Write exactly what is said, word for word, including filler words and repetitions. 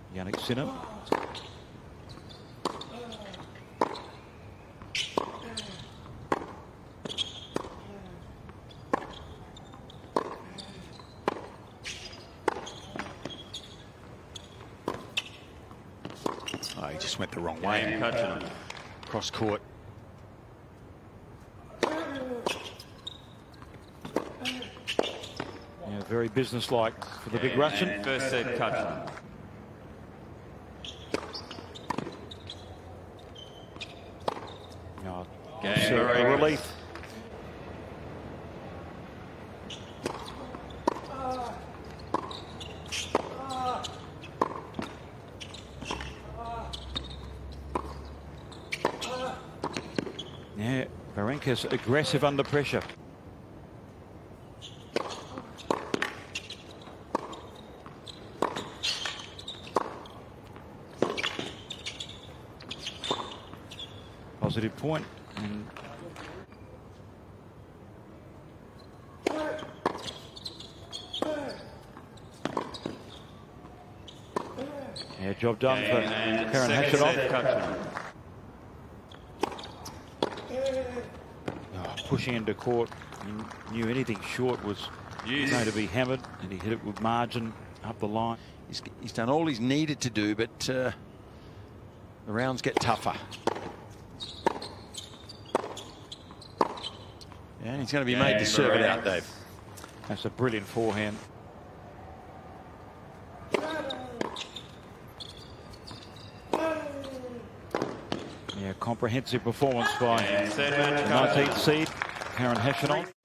Yannick Sinner. Oh, he just went the wrong way. Khachanov. Cross court. Yeah, very businesslike for the big Russian. First set, Khachanov. Oh, Game so a Berankis. relief. Yeah, Berankis aggressive under pressure. Positive point. And yeah, job done for Khachanov. Oh, pushing into court. He knew anything short was Yes. going to be hammered, and he hit it with margin up the line. He's, he's done all he's needed to do, but uh, the rounds get tougher. Yeah, and he's going to be made to serve it out, Dave. That's a brilliant forehand. Yeah, comprehensive performance by the nineteenth seed, Khachanov.